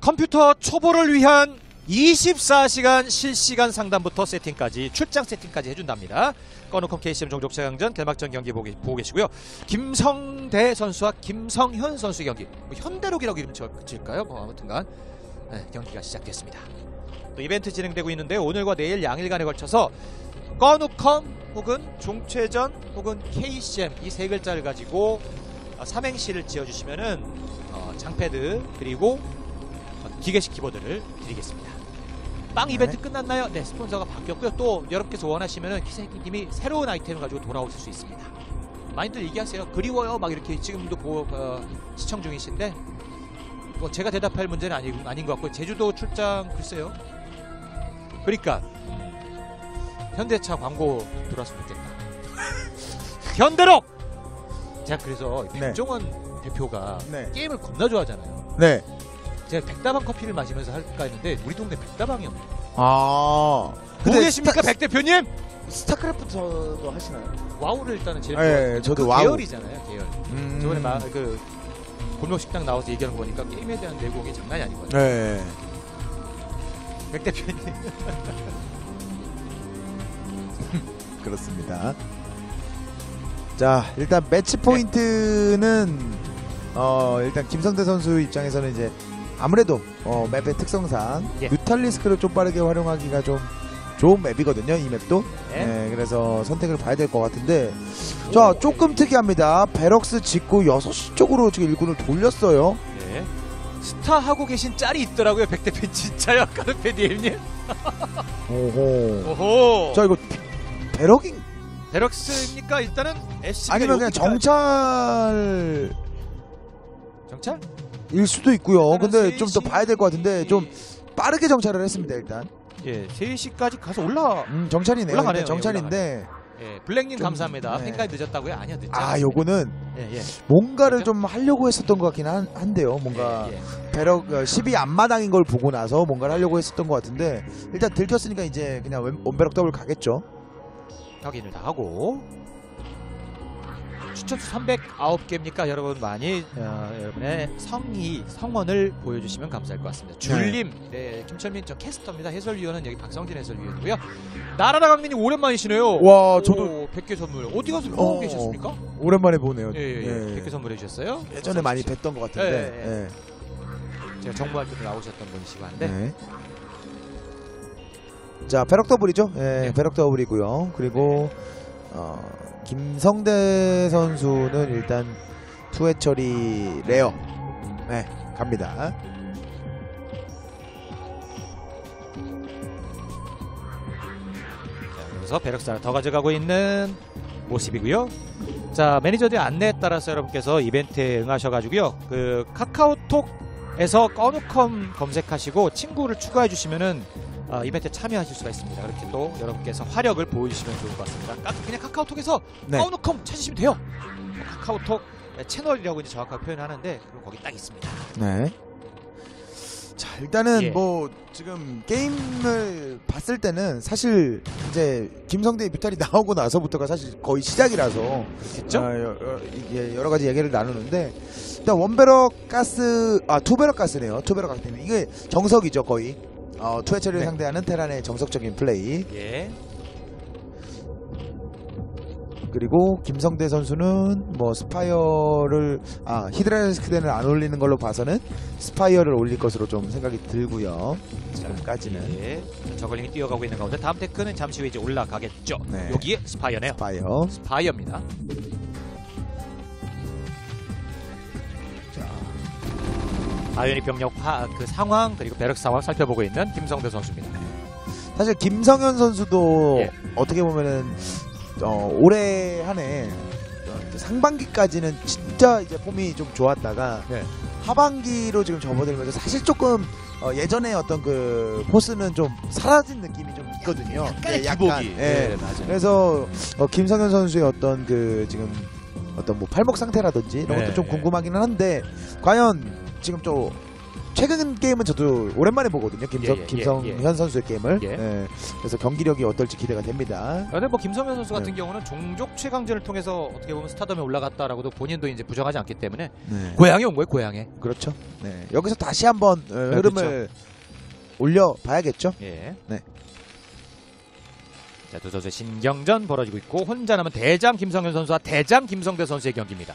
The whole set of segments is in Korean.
컴퓨터 초보를 위한 24시간 실시간 상담부터 세팅까지 출장 세팅까지 해준답니다. 꺼놓고 KCM 종족 최강전 개막전 경기 보고 계시고요. 김성대 선수와 김성현 선수 경기, 뭐 현대록이라고 이름 지을까요? 뭐 아무튼간 네, 경기가 시작됐습니다. 또 이벤트 진행되고 있는데 오늘과 내일 양일간에 걸쳐서 꺼누컴 혹은 종최전 혹은 KCM 이 세 글자를 가지고 삼행시를 지어주시면은 장패드 그리고 기계식 키보드를 드리겠습니다. 빵 이벤트 끝났나요? 네, 스폰서가 바뀌었고요. 또 여러분께서 원하시면은 키세기님이 새로운 아이템을 가지고 돌아오실 수 있습니다. 많이들 얘기하세요. 그리워요. 막 이렇게 지금도 시청 중이신데 뭐 제가 대답할 문제는 아닌 것 같고 제주도 출장 글쎄요. 그러니까 현대차 광고 들어왔으면 좋겠다. 현대록! 제가 그래서 백종원 대표가 게임을 겁나 좋아하잖아요. 네. 제가 백다방 커피를 마시면서 할까 했는데 우리 동네 백다방이 없네요. 아. 보고 계십니까 백 대표님? 스타크래프트도 하시나요? 와우를 일단은 제일 네, 저도 와우. 계열이잖아요. 계열. 저번에 그 골목 식당 나와서 얘기하는 거 보니까 게임에 대한 내공이 장난이 아니거든요. 네. 백 대표님. 그렇습니다. 자, 일단 매치 포인트는 일단 김성대 선수 입장에서는 이제 아무래도 맵의 특성상 뮤탈리스크를 좀 빠르게 활용하기가 좀 좋은 맵이거든요. 이 맵도. 네, 그래서 선택을 봐야 될 것 같은데 자, 조금 특이합니다. 베럭스 짓고 6시 쪽으로 지금 일꾼을 돌렸어요. 네. 스타 하고 계신 짤이 있더라고요. 백 대표 진짜요? 카르페디엠님. 오호. 자, 이거 베럭스입니까? 일단은 SCB가 아니면 그냥 정찰일 수도 있고요. 근데 좀 더 봐야 될 것 같은데 좀 빠르게 정찰을 했습니다. 일단. 예, 3시까지 가서 정찰이네요. 올라가네요. 정찰인데. 예, 블랙님 감사합니다. 팬까지 늦었다고요? 아니요, 늦지 않았습니다. 요거는 뭔가를 좀 하려고 했었던 것 같긴 한데요. 뭔가 배럭 12 앞마당인 걸 보고 나서 뭔가를 하려고 했었던 것 같은데 일단 들켰으니까 이제 그냥 원배럭 더블 가겠죠. 확인을 다 하고 추천수 309개입니까? 여러분 많이 여러분의 성원을 보여주시면 감사할 것 같습니다. 줄님, 네, 김철민 전 캐스터입니다. 해설위원은 여기 박성진 해설위원이고요. 나라라 강민님 오랜만이시네요. 와, 저도 100개 선물 어디 가서 보고 계셨습니까? 오랜만에 보네요. 예. 100개 선물해 주셨어요. 예전에 많이 뵀던 것 같은데. 제가 정부할 때도 나오셨던 분이시고 한데. 자, 배럭 더블이죠. 배럭 더블이고요. 그리고 김성대 선수는 일단 투회 처리 레어 갑니다. 자, 그래서 배럭스 하나 더 가져가고 있는 모습이고요. 자, 매니저들의 안내에 따라서 여러분께서 이벤트에 응하셔가지고요. 그 카카오톡에서 꺼누컴 검색하시고 친구를 추가해 주시면은 이벤트에 참여하실 수가 있습니다. 그렇게 또 여러분께서 화력을 보여주시면 좋을 것 같습니다. 그냥 카카오톡에서 꺼누컴 찾으시면 돼요. 카카오톡 채널이라고 이제 정확하게 표현하는데 그럼 거기 딱 있습니다. 네. 자, 일단은 뭐 지금 게임을 봤을 때는 사실 이제 김성대의 뮤탈이 나오고 나서부터가 사실 거의 시작이라서 그렇겠죠? 여러 가지 얘기를 나누는데 일단 원배럭 가스 투배럭 가스네요. 투배럭 가스 때문에 이게 정석이죠 거의. 투회 처리를 상대하는 테란의 정석적인 플레이. 그리고 김성대 선수는 뭐 스파이어를 히드라스크대는 안 올리는 걸로 봐서는 스파이어를 올릴 것으로 좀 생각이 들고요. 지금까지는 저글링이 뛰어가고 있는 가운데 다음 테크는 잠시 후에 이제 올라가겠죠. 여기에 스파이어네요. 스파이어입니다. 아이오닉 병력 그 상황 그리고 베럭스 상황 살펴보고 있는 김성대 선수입니다. 사실 김성현 선수도 어떻게 보면은 올해 한 해 상반기까지는 진짜 이제 폼이 좀 좋았다가 하반기로 지금 접어들면서 사실 조금 예전에 어떤 그 포스는 좀 사라진 느낌이 좀 있거든요. 기복이. 맞아요. 그래서 김성현 선수의 어떤 그 지금 어떤 뭐 팔목 상태라든지 이런 것도 좀 궁금하기는 한데 과연 지금 또 최근 게임은 저도 오랜만에 보거든요. 예. 김성현 선수의 게임을. 예. 예. 그래서 경기력이 어떨지 기대가 됩니다. 근데 뭐 김성현 선수 같은 경우는 종족 최강전을 통해서 어떻게 보면 스타덤에 올라갔다라고도 본인도 이제 부정하지 않기 때문에 네. 고향에 온 거예요, 고향에. 그렇죠. 네. 여기서 다시 한번 흐름을 그렇죠. 올려봐야겠죠. 예. 네. 자, 두 선수의 신경전 벌어지고 있고 혼자 남은 대장 김성현 선수와 대장 김성대 선수의 경기입니다.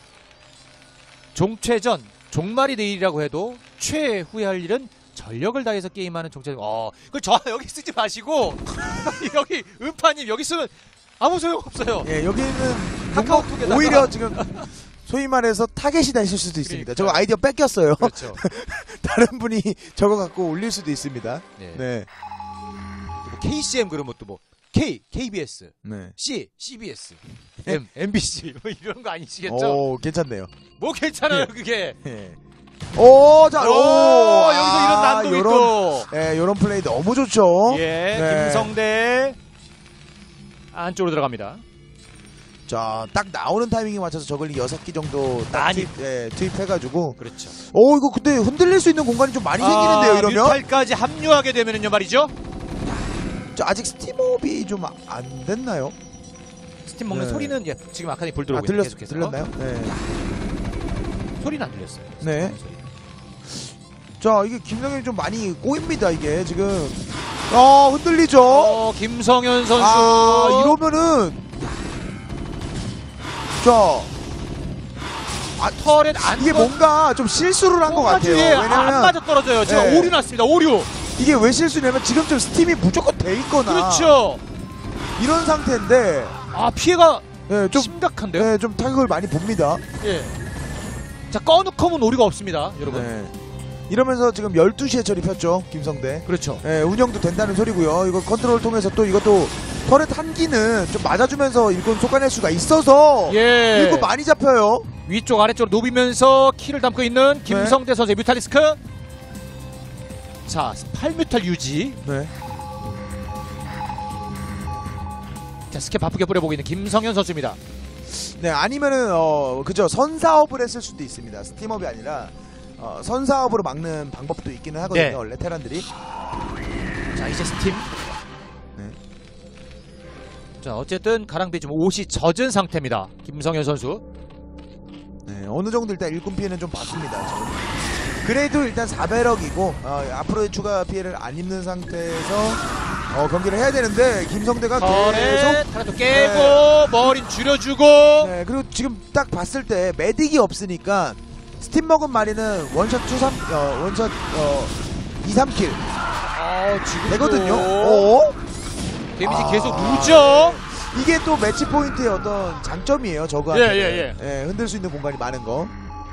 종최전, 종말이 내일이라고 해도 최후회할 일은 전력을 다해서 게임하는 종최전. 그걸 저 여기 쓰지 마시고 여기 은파님 여기 쓰면 아무 소용 없어요. 예, 여기는 카카오톡에다가 오히려 지금 소위 말해서 타겟이 다 있을 수도 있습니다. 저거 아이디어 뺏겼어요. 그렇죠. 다른 분이 저거 갖고 올릴 수도 있습니다. 네. 네. 뭐 KCM 그러면 또 뭐 KBS, 네. CBS, MBC 뭐 이런 거 아니시겠죠? 오, 괜찮네요. 뭐 괜찮아요 예. 그게. 예. 오, 자, 여기서 이런 난도 요런, 있고. 예, 요런 플레이 너무 좋죠. 예, 네. 김성대 안쪽으로 들어갑니다. 자, 딱 나오는 타이밍에 맞춰서 저글링 6기 정도 딱 많이. 투입해가지고. 그렇죠. 이거 근데 흔들릴 수 있는 공간이 좀 많이 생기는데요, 이러면? 뮤탈까지 합류하게 되면은요 말이죠. 자, 아직 스팀업이 좀 안 됐나요? 스팀 먹는 네. 소리는 지금 아카니 불 들어오고 있는 계속해서. 들렸나요? 네. 소리는 안 들렸어요. 네. 소리. 자, 이게 김성현이 좀 많이 꼬입니다, 이게 지금. 흔들리죠? 김성현 선수. 이러면은. 자. 터렛 안 이게 뭔가 좀 실수를 한 것 같아요. 안 맞아 떨어져요. 제가 네. 오류 났습니다. 오류. 이게 왜 실수냐면 지금 좀 스팀이 무조건 돼 있거나. 그렇죠. 이런 상태인데. 피해가 네, 좀. 심각한데요. 네, 좀 타격을 많이 봅니다. 예. 자, 꺼놓고는 오류가 없습니다, 여러분. 네. 이러면서 지금 12시에 처리 폈죠, 김성대. 그렇죠. 네, 운영도 된다는 소리고요. 이거 컨트롤 통해서 또 이것도 터렛 한 기는 좀 맞아주면서 일꾼 쏟아낼 수가 있어서 예. 일꾼 많이 잡혀요. 위쪽 아래쪽으로 노비면서 키를 담고 있는 김성대 선수의 뮤탈리스크. 자, 8뮤탈 유지. 네. 자, 스캡 바쁘게 뿌려보고 있는 김성현 선수입니다. 네, 아니면은 그죠, 선사업을 했을 수도 있습니다. 스팀업이 아니라 선사업으로 막는 방법도 있기는 하거든요. 네. 원래 테란들이. 자, 이제 스팀. 네. 자, 어쨌든 가랑비 좀 옷이 젖은 상태입니다. 김성현 선수. 네, 어느 정도 일단 일꾼 피해는 좀 봤습니다. 지금. 그래도 일단 4배럭이고 앞으로의 추가 피해를 안 입는 상태에서 경기를 해야 되는데 김성대가 계속 하나 더 깨고 머린 줄여주고. 네, 그리고 지금 딱 봤을 때 메딕이 없으니까 스팀 먹은 마리는 원샷 2, 3킬 지금 되거든요. 데미지 계속 누죠. 이게 또 매치 포인트의 어떤 장점이에요. 저거한테 예. 흔들 수 있는 공간이 많은 거.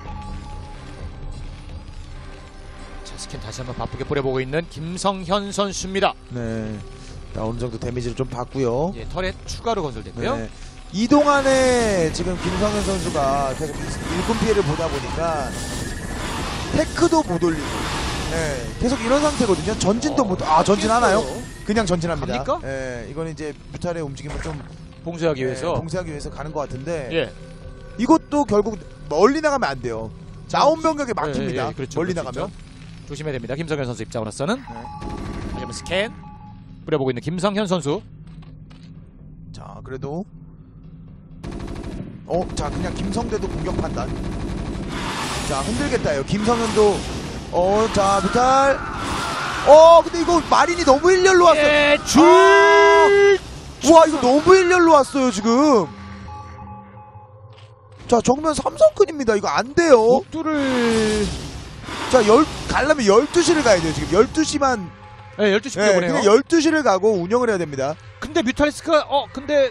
자, 스캔 다시 한번 바쁘게 뿌려보고 있는 김성현 선수입니다. 네, 어느 정도 데미지를 좀 받고요. 예, 터렛 추가로 건설됐고요. 네. 이 동안에 지금 김성현 선수가 계속 일꾼 피해를 보다 보니까 테크도 못 올리고, 네, 계속 이런 상태거든요. 전진도 못. 전진하나요? 그냥 전진합니다. 갑니까? 네, 이건 이제 뮤탈의 움직임을 좀 봉쇄하기 위해서. 봉쇄하기 위해서 가는 것 같은데. 예. 이것도 결국 멀리 나가면 안 돼요. 나온 병력에 막힙니다. 그렇죠, 멀리 그렇죠. 나가면. 조심해야 됩니다. 김성현 선수 입장으로서는. 네. 다시 한번 스캔 뿌려보고 있는 김성현 선수. 자, 그래도 자, 그냥 김성대도 공격 판단. 자, 흔들겠다요. 김성현도 자, 뮤탈. 근데 이거 마린이 너무 일렬로 왔어요. 예, 와, 이거 너무 일렬로 왔어요, 지금. 자, 정면 삼성큰입니다. 이거 안 돼요. 목두를. 자, 가려면 12시를 가야 돼요, 지금. 12시만. 네, 12시 네, 보내요. 그냥 12시를 가고 운영을 해야 됩니다. 근데 뮤탈리스크가 근데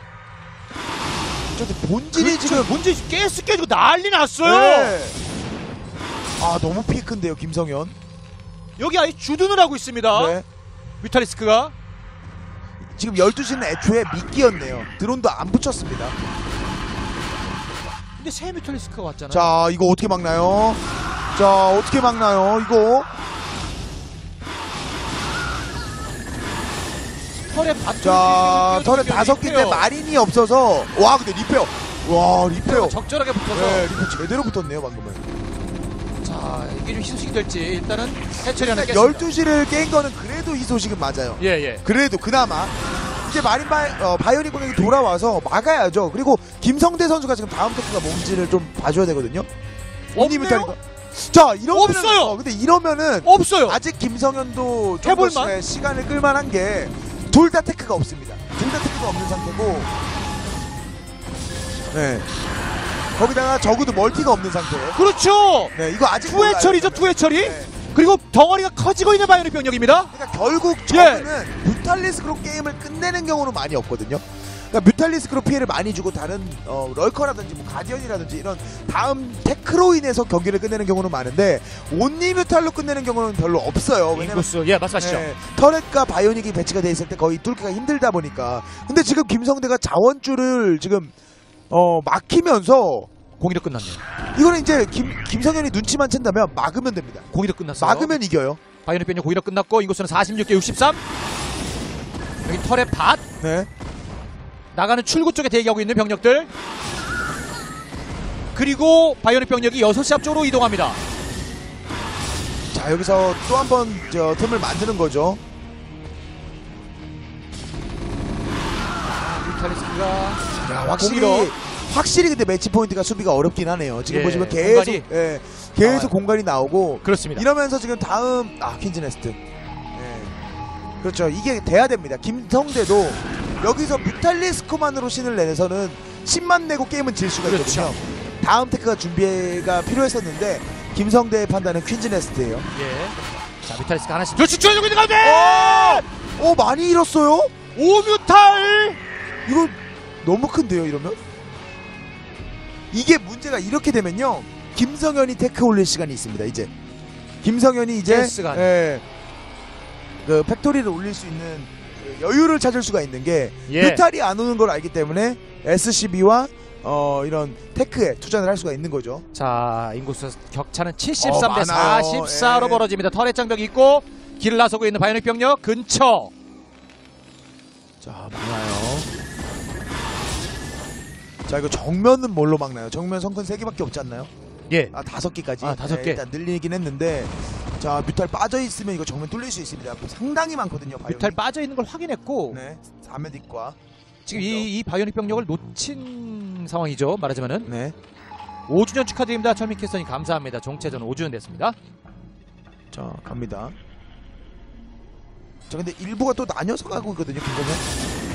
본진이 지금. 본진이 깨지고 난리 났어요. 네. 너무 피크인데요, 김성현. 여기 아예 주둔을 하고 있습니다. 네. 뮤탈리스크가. 지금 12시는 애초에 미끼였네요. 드론도 안 붙였습니다. 근데 새 뮤탈리스크가 왔잖아요. 자, 이거 어떻게 막나요? 자, 어떻게 막나요? 이거. 자, 털에 5개인데 마린이 없어서. 와, 근데 리페어. 와, 리페어. 적절하게 붙어서. 네, 리페어 제대로 붙었네요, 방금은. 자, 자, 이게 좀 희소식이 될지 일단은 해처리 하나 깼습니다. 12시를 깬 거는 그래도 희소식은 맞아요. 예. 그래도 그나마 이제 마린 바이오닉 공격이 돌아와서 막아야죠. 그리고 김성대 선수가 지금 다음 테크가 뭔지를 좀 봐줘야 되거든요. 없네요? 자, 이러면은 없어요. 근데 이러면은 없어요. 아직 김성현도 좀 해볼만? 더 시간을 끌만한 게 둘 다 테크가 없습니다. 둘 다 테크가 없는 상태고, 네. 거기다가 적어도 멀티가 없는 상태. 그렇죠. 네, 이거 아직 투회 몰라요, 처리죠, 저는. 투회 처리. 네. 그리고 덩어리가 커지고 있는 바이오닉 병력입니다. 그러니까 결국 저는 뮤탈리스크로 게임을 끝내는 경우는 많이 없거든요. 그러니까 뮤탈리스크로 피해를 많이 주고 다른 럴커라든지 뭐 가디언이라든지 이런 다음 테크로 인해서 경기를 끝내는 경우는 많은데 온리 뮤탈로 끝내는 경우는 별로 없어요. 왜냐면 인구수, 예, 말씀하시죠. 터렛과 바이오닉이 배치가 돼 있을 때 거의 뚫기가 힘들다 보니까. 근데 지금 김성대가 자원줄을 지금 막히면서 공이도 끝났네요. 이거는 이제 김성현이 눈치만 챈다면 막으면 됩니다. 공이도 끝났어요. 막으면 이겨요. 바이오닉 병력 공이도 끝났고 인구수는 46개 63. 여기 털의 밭. 네. 나가는 출구 쪽에 대기하고 있는 병력들. 그리고 바이오닉 병력이 6시 앞쪽으로 이동합니다. 자, 여기서 또 한 번 틈을 만드는 거죠. 뮤탈리스크가 야, 공이로. 확실히 근데 매치 포인트가 수비가 어렵긴 하네요. 지금 예, 보시면 계속 공간이 계속 나와요. 공간이 나오고 그렇습니다. 이러면서 지금 다음 퀸즈 네스트. 그렇죠. 이게 돼야 됩니다. 김성대도 여기서 뮤탈리스크만으로 신을 내서는 10만 내고 게임은 질 수가 그렇죠. 있거든요. 다음 테크가 준비가 필요했었는데 김성대의 판단은 퀸즈 네스트예요. 예. 자, 뮤탈리스크 하나씩 둘씩 줄여주고 있는 가운데. 많이 잃었어요? 5뮤탈. 이거 너무 큰데요, 이러면? 이게 문제가 이렇게 되면요. 김성현이 테크 올릴 시간이 있습니다, 이제. 김성현이 이제 시간. 그 팩토리를 올릴 수 있는 그 여유를 찾을 수가 있는 게 예. 뮤탈이 안 오는 걸 알기 때문에 SCB와 이런 테크에 투자를 할 수가 있는 거죠. 자, 인구수 격차는 73대 많아요. 44로 예. 벌어집니다. 터렛 장벽이 있고 길을 나서고 있는 바이오닉 병력 근처. 자, 많아요. 자, 이거 정면은 뭘로 막나요? 정면 성큰 3개밖에 없지 않나요? 예. 5개까지. 5개. 일단 늘리긴 했는데, 자, 뮤탈 빠져있으면 이거 정면 뚫릴 수 있습니다. 상당히 많거든요, 바이오닉. 뮤탈 빠져 있는 걸 확인했고 네, 4메딕과. 지금 이 바이오닉 병력을 놓친 상황이죠. 말하자면은 네. 5주년 축하드립니다. 철민 캐스터님 감사합니다. 종체전 5주년 됐습니다. 자, 갑니다. 자, 근데 일부가 또 나뉘어서 가고 있거든요, 김정현.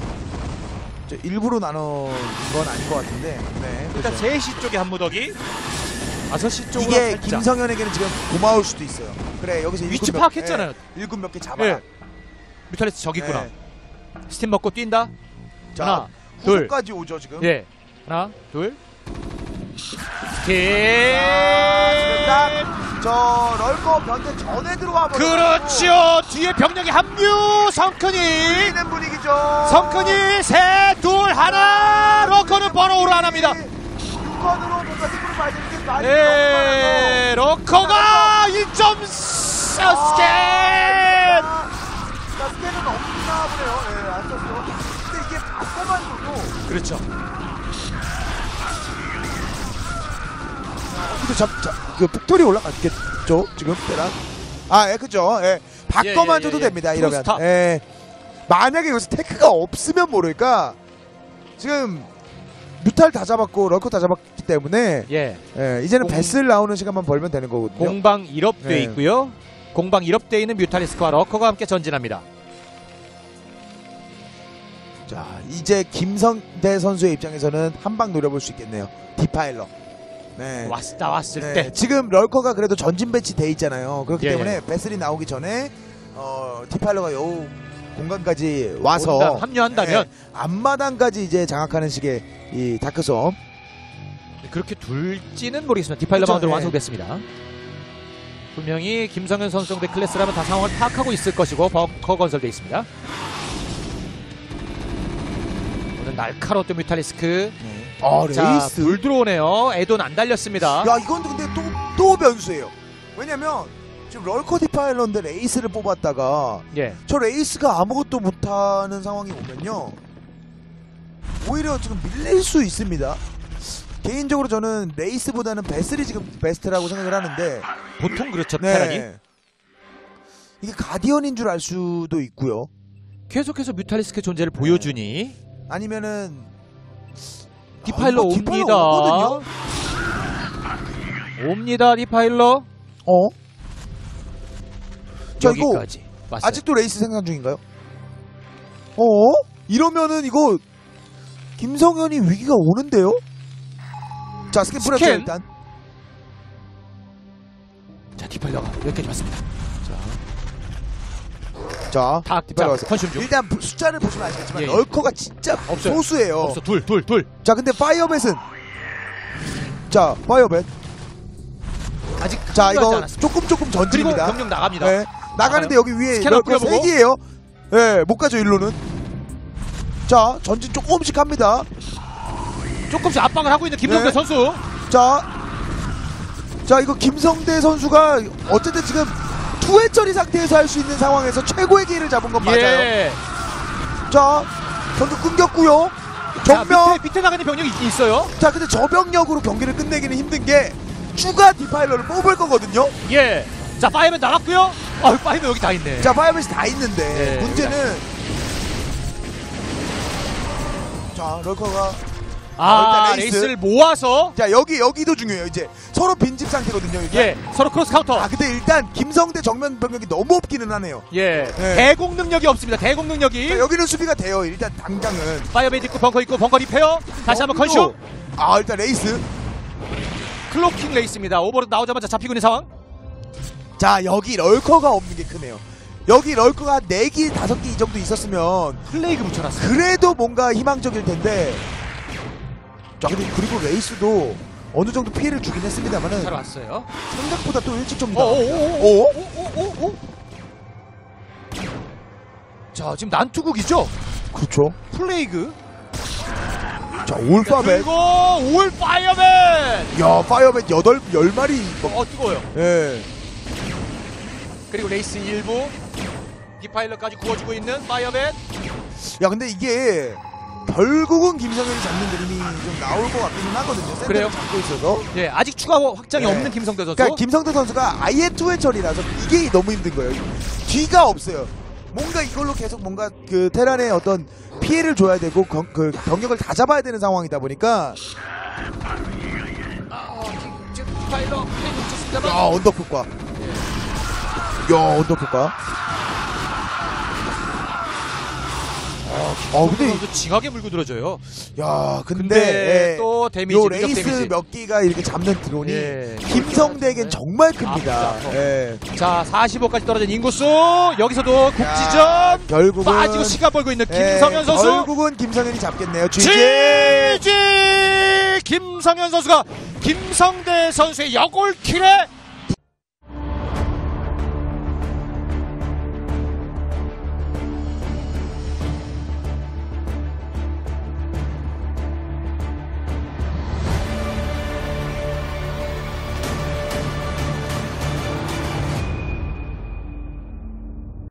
일부로 나눈 건 아닌 것 같은데. 네. 일단 그렇죠. 3시 쪽에 한 무더기 5시 쪽으로 이게 살짝. 김성현에게는 지금 고마울 수도 있어요. 그래, 여기서 위치 일곱 파악했잖아요. 일곱 몇 개 잡아라. 예. 뮤탈리스트 저기 있구나. 네. 스팀 먹고 뛴다. 자, 하나, 둘. 후속까지 오죠, 지금. 예. 하나, 둘. 스팀. 지금 저 럴커 변태 전에 들어와 버렸어요. 그렇죠. 뒤에 병력이 합류. 성큰이. 는 분위기죠. 성큰이 셋, 둘, 하나. 러커는 번호로 안 합니다. 6번으로 뭔가 힘으로 봐야 되는데 많이 예. 러커가 1점 스캔. 자, 스캔은 없나 보네요. 예, 안 썼어요. 근데 이게 바꿔만으로도 그렇죠. 근데 그 팩토리 올라갔겠죠? 지금 대란. 예, 그죠. 예. 바꿔만 줘도 됩니다. 이러면. 투스타. 예. 만약에 여기서 테크가 없으면 모를까. 지금 뮤탈 다 잡았고 럴커 다 잡았기 때문에 예. 이제는 베슬 나오는 시간만 벌면 되는 거거든요. 공방 1업돼 네. 있고요. 공방 1업돼 있는 뮤탈리스크와 러커가 함께 전진합니다. 자, 이제 김성대 선수의 입장에서는 한 방 노려볼 수 있겠네요. 디파일러. 네. 왔을 네, 때. 지금 럴커가 그래도 전진 배치 돼 있잖아요. 그렇기 예, 때문에 베슬이 나오기 전에 디파일러가 요 공간까지 와서 합류한다면 앞마당까지 이제 장악하는 식의 이 다크섬. 그렇게 둘지는 모르겠습니다. 디파일러 그렇죠, 마운드로 네. 완성됐습니다. 분명히 김성현 선수 정도의 클래스라면 다 상황을 파악하고 있을 것이고 벙커 건설되어 있습니다. 오늘 날카로웠던 뮤탈리스크. 자, 레이스. 불 들어오네요. 에돈 안 달렸습니다. 야, 이건 근데 또 변수예요. 왜냐면 지금 럴커 디파일러인데 레이스를 뽑았다가 예. 저 레이스가 아무것도 못하는 상황이 오면요, 오히려 지금 밀릴 수 있습니다. 개인적으로 저는 레이스보다는 베슬이 지금 베스트라고 생각을 하는데 보통 그렇죠. 네. 테란이 이게 가디언인 줄 알 수도 있고요. 계속해서 뮤탈리스크의 존재를 보여주니 아니면은 디파일러 이거 디파일러 옵니다. 오거든요? 옵니다. 디파일러 자, 이거 여기까지 왔어요. 아직도 레이스 생산 중인가요? 이러면은 이거 김성현이 위기가 오는데요? 자, 스캔 뿌렸죠 스캔. 일단. 자, 디파일러가 여기까지 왔습니다. 자, 다 디파일러 왔어요. 컨슘 중. 일단 숫자를 보시면 아시겠지만 예, 예. 럴커가 진짜 없어요. 소수예요. 없어. 둘. 자, 근데 파이어벳은 자, 파이어벳. 아직 자, 합류하지 이거 않았습니다. 조금 그리고 전진입니다. 병력 나갑니다. 네. 나가는데 여기 위에 스캐너 럴커 뿌려보고. 3개예요. 예, 못 가죠 일로는. 자, 전진 조금씩 합니다. 조금씩 압박을 하고 있는 김성대 네. 선수. 자, 이거 김성대 선수가 어쨌든 지금 투회 처리 상태에서 할 수 있는 상황에서 최고의 기회를 잡은 건 맞아요. 예. 자, 전투 끊겼고요. 자, 정면. 밑에 나가는 병력이 있어요. 자, 근데 저병력으로 경기를 끝내기는 힘든 게 추가 디파일러를 뽑을 거거든요. 예. 자, 파이어맨 나갔고요. 파이어맨 여기 다 있네. 자, 파이어벳이 다 있는데 네, 문제는 자, 럴커가 일단 레이스. 레이스를 모아서 자, 여기도 중요해요. 이제 서로 빈집 상태거든요. 일단. 예, 서로 크로스 카운터. 근데 일단 김성대 정면 병력이 너무 없기는 하네요. 예. 네. 대공 능력이 없습니다. 대공 능력이. 자, 여기는 수비가 돼요. 일단 당장은. 파이어맨 있고 벙커 있고 벙커 리페어. 다시 한번 컨슘. 일단 레이스. 클로킹 레이스입니다. 오버로드 나오자마자 잡히고 있는 상황. 자, 여기 럴커가 없는 게 크네요. 여기 럴커가 4기, 5기 이 정도 있었으면 플레이그 붙여놨어요. 그래도 뭔가 희망적일 텐데. 자, 근데 그리고 레이스도 어느 정도 피해를 주긴 했습니다만은 잘 왔어요. 생각보다 또 일찍 줍니다. 오오오오오오오오. 자, 지금 난투국이죠. 그렇죠. 플레이그. 자, 올파벳. 그리고 올 파이어맨. 야, 파이어벳 10마리. 뜨거워요. 예. 그리고 레이스 일부. 디파일러까지 구워주고 있는 파이어맨. 야, 근데 이게 결국은 김성현이 잡는 그림이 좀 나올 것 같기는 하거든요. 그래요? 센터를 잡고 있어서. 예, 아직 추가 확장이 네. 없는 김성대 선수. 그러니까 김성대 선수가 아예 투회 처리라서 이게 너무 힘든 거예요. 뒤가 없어요. 뭔가 이걸로 계속 뭔가 그 테란의 어떤 피해를 줘야 되고 그 병력을 다 잡아야 되는 상황이다 보니까 지금 디파일러 플레이그 붙였습니다만. 야, 언더풋과 언더풋과 근데 선수 징하게 물고 들어져요. 야, 근데 예, 또 데미지, 요 누적 레이스 데미지. 몇 기가 이렇게 잡는 드론이 예. 김성대에겐 정말 큽니다. 아프죠. 예. 자, 45까지 떨어진 인구수. 여기서도 야, 국지전 결국은 빠지고 시간 벌고 있는 예, 김성현 선수. 결국은 김성현이 잡겠네요. GG! 김성현 선수가 김성대 선수의 역올킬에